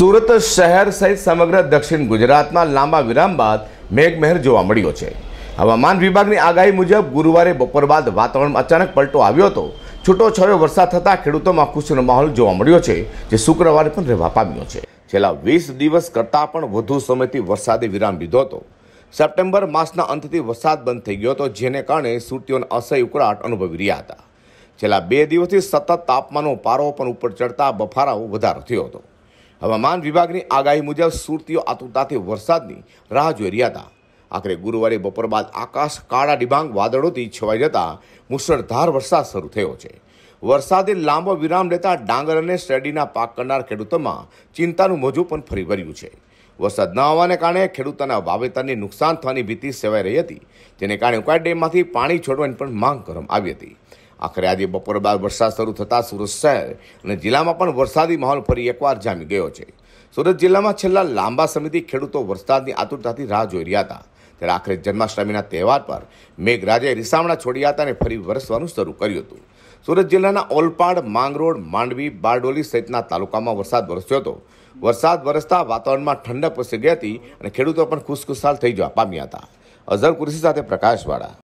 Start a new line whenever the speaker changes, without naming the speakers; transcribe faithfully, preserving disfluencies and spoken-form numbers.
સુરત શહેર સહિત સમગ્ર દક્ષિણ ગુજરાતમાં લાંબા વિરામ બાદ મેઘમહેર જોવા મળ્યો છે। હવામાન વિભાગની આગાહી મુજબ ગુરુવારે બપોર બાદ વાતાવરણમાં અચાનક પલટો આવ્યો હતો। છૂટોછવાયો વરસાદ થતાં ખેડૂતોમાં ખુશીનો માહોલ જોવા મળ્યો છે, જે શુક્રવારે પણ રહેવા પામ્યો છે। છેલ્લા વીસ દિવસ કરતાં પણ વધુ સમયથી વરસાદે વિરામ લીધો હતો। સપ્ટેમ્બર માસના અંતથી વરસાદ બંધ થઈ ગયો હતો, જેને કારણે સુરતીઓને અસહ્ય ઉકળાટ અનુભવી રહ્યા હતા। છેલ્લા બે દિવસથી સતત તાપમાનનો પારો પણ ઉપર ચડતા બફારાઓ વધારો થયો હતો। હવામાન વિભાગની આગાહી મુજબ સુરતીઓ આતુરતાથી વરસાદની રાહ જોઈ રહ્યા હતા। આખરે ગુરુવારે બપોર બાદ આકાશ કાળા ડિબાંગ વાદળોથી છવાઈ જતા મુશળધાર વરસાદ શરૂ થયો છે। વરસાદે લાંબો વિરામ લેતા ડાંગર અને શેરડીના પાક કરનાર ખેડૂતોમાં ચિંતાનું મોજું પણ ફરી વળ્યું છે। વરસાદ ન આવવાને કારણે ખેડૂતોના વાવેતરને નુકસાન થવાની ભીતિ સેવાઈ રહી હતી, જેને કારણે ઉકાઈ ડેમમાંથી પાણી છોડવાની પણ માંગ કરવામાં આવી હતી। આખરે આજે બપોર બાદ વરસાદ શરૂ થતાં સુરત શહેર અને જિલ્લામાં પણ વરસાદી માહોલ ફરી એકવાર જામી ગયો છે। સુરત જિલ્લામાં છેલ્લા લાંબા સમયથી ખેડૂતો વરસાદની આતુરતાથી રાહ જોઈ રહ્યા હતા, ત્યારે આખરે જન્માષ્ટમીના તહેવાર પર મેઘરાજાએ રીસામણા છોડ્યા હતા અને ફરી વરસવાનું શરૂ કર્યું હતું। સુરત જિલ્લાના ઓલપાડ, માંગરોળ, માંડવી, બારડોલી સહિતના તાલુકામાં વરસાદ વરસ્યો હતો। વરસાદ વરસતા વાતાવરણમાં ઠંડક પ્રસરી ગઈ હતી અને ખેડૂતો પણ ખુશખુશાલ થઈ જવા પામ્યા હતા। અઝર કુરેશી સાથે પ્રકાશવાળા।